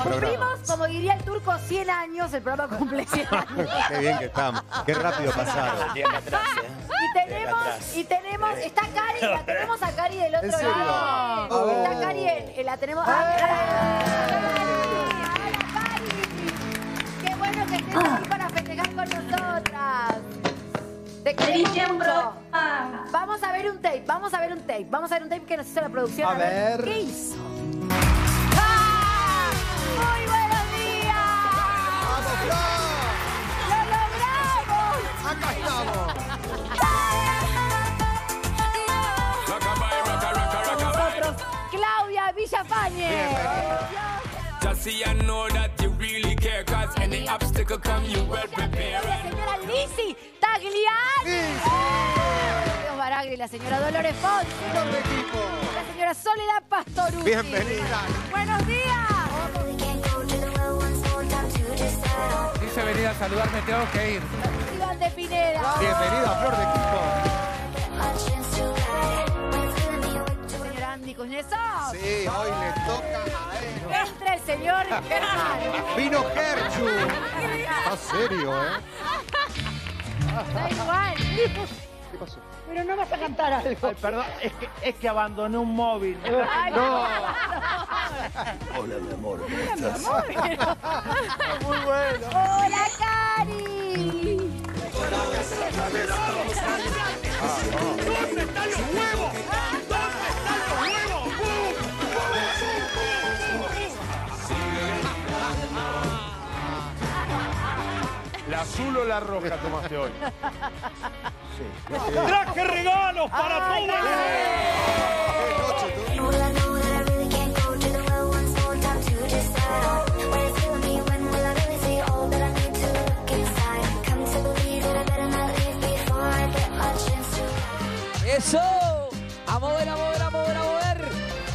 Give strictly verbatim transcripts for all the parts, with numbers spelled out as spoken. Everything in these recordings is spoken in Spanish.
Cumplimos, como diría el turco, cien años. El programa cumple cien años. Qué bien que estamos. Qué rápido pasaron. Y tenemos, y tenemos, está Cari, la tenemos a Cari del otro ¿En serio? lado. Oh. Está Cari, eh, la tenemos. ¡Ah, Cari! ¡Qué bueno que estés aquí para festejar con nosotras! Te queremos mucho. Vamos a ver un tape, vamos a ver un tape. Vamos a ver un tape que nos hizo la producción. A ver. ¿Qué hizo? ¡Ah! ¡Muy buenos días! ¡Vamos, Flor! ¡Lo logramos! ¡Acá estamos! Nosotros, Claudia Villafañe. Just see I know that you really care, cause any obstacle come you well prepared. La señora Lizzy Tagliani. Dios Baragri, la señora Dolores Fonsi. ¡Doble equipo! La señora Soledad Pastorucci. Bienvenida. Buenos días. Dice venir a saludarme, tengo que ir. Iván de Pineda. Bienvenida, Flor de equipo. Señora Andy Kuznetsov. Sí, hoy le toca a él. Entra el señor Germán. Vino Gerchu. Está serio, ¿eh? Da igual. ¿Qué pasó? Pero no vas a cantar algo. Ay, perdón, es que, es que abandoné un móvil. Ay, No. Hola, mi amor, ¿cómo estás? Muy bueno. Hola, Cari. ¿Dónde están los huevos? ¿Dónde están los huevos? ¿La azul o la roja tomaste hoy? ¡Traje regalos para todos! ¡Qué noche, tú! ¡Eso! ¡A mover, a mover, a mover, a mover!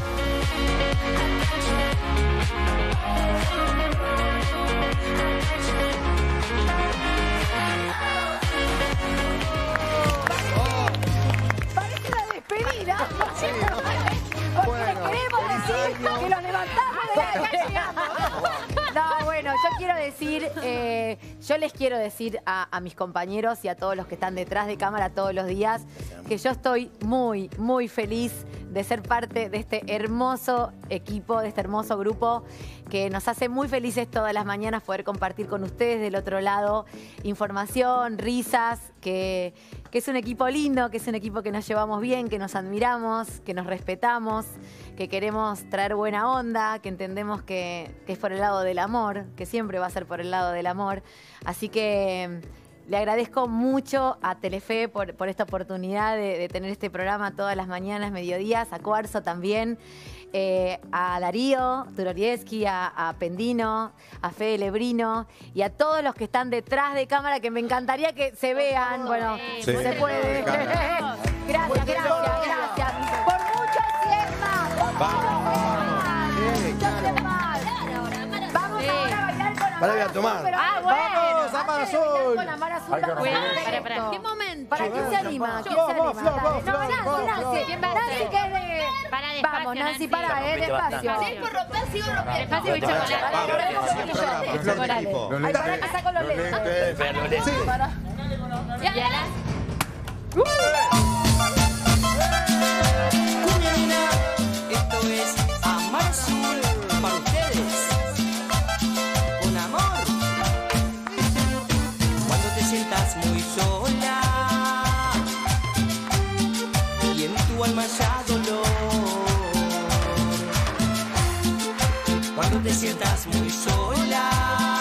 Parece una despedida. Porque Bueno. queremos decir que los levantamos de la calle. No, bueno, yo quiero decir, eh, yo les quiero decir a, a mis compañeros y a todos los que están detrás de cámara todos los días que yo estoy muy, muy feliz de ser parte de este hermoso equipo, de este hermoso grupo que nos hace muy felices todas las mañanas poder compartir con ustedes del otro lado información, risas, que, que es un equipo lindo, que es un equipo que nos llevamos bien, que nos admiramos, que nos respetamos, que queremos traer buena onda, que entendemos que, que es por el lado del amor, que siempre va a ser por el lado del amor. Así que le agradezco mucho a Telefe por, por esta oportunidad de, de tener este programa todas las mañanas, mediodías, a Cuarzo también, eh, a Darío Turorieski, a, a Pendino, a Fede Lebrino y a todos los que están detrás de cámara, que me encantaría que se vean. Bueno, Sí. se puede. Gracias, gracias, gracias. Por muchos cien más. Por muchos cien más. Vamos ahora a bailar con Para ir a tomar. Pero Ah, bueno. Vamos, Amar antes de bailar Azul. con Amar Azul, Hay que vamos a resolver. hacer Para, esto. para, ¿qué momento? ¿Para quién se anima? ¿Quién se Vamos, anima? Flor, vamos, Dale. No, Flor, Nancy, vamos, Nancy. Flor. ¿Quién va a Nancy, hacer? que es de... Para, despacio, Vamos, Nancy, Nancy. para, eh, despacio. Si es por romper, sigo rompiendo. Despacio y Vamos, chocolate. vamos, Ahora vamos, con vamos, chocolate. vamos, Flor de equipo. Ay, para que saco los lentes. Sí. Para. Y ahora, Esto es Amar Azul para ustedes. Con amor. Cuando te sientas muy sola y en tu alma ya dolor. Cuando te sientas muy sola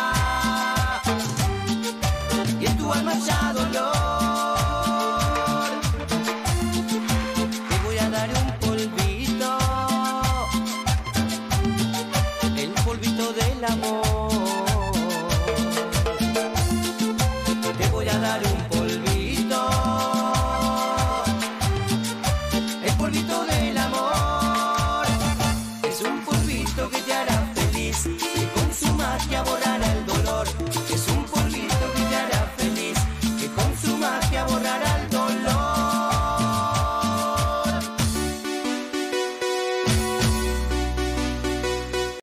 y en tu alma ya dolor. Te voy a dar un polvito, el polvito del amor.